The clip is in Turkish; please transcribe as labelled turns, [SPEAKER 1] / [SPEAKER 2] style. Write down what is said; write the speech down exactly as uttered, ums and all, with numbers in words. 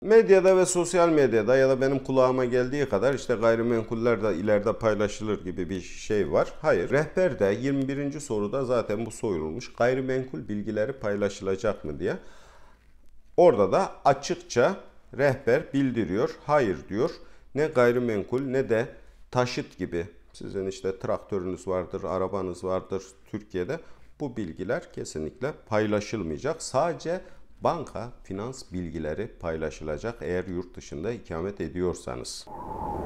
[SPEAKER 1] Medyada ve sosyal medyada ya da benim kulağıma geldiği kadar işte gayrimenkuller de ileride paylaşılır gibi bir şey var. Hayır. Rehberde yirmi birinci soruda zaten bu sorulmuş. Gayrimenkul bilgileri paylaşılacak mı diye. Orada da açıkça rehber bildiriyor. Hayır diyor. Ne gayrimenkul ne de taşıt gibi. Sizin işte traktörünüz vardır, arabanız vardır Türkiye'de. Bu bilgiler kesinlikle paylaşılmayacak. Sadece banka, finans bilgileri paylaşılacak eğer yurt dışında ikamet ediyorsanız.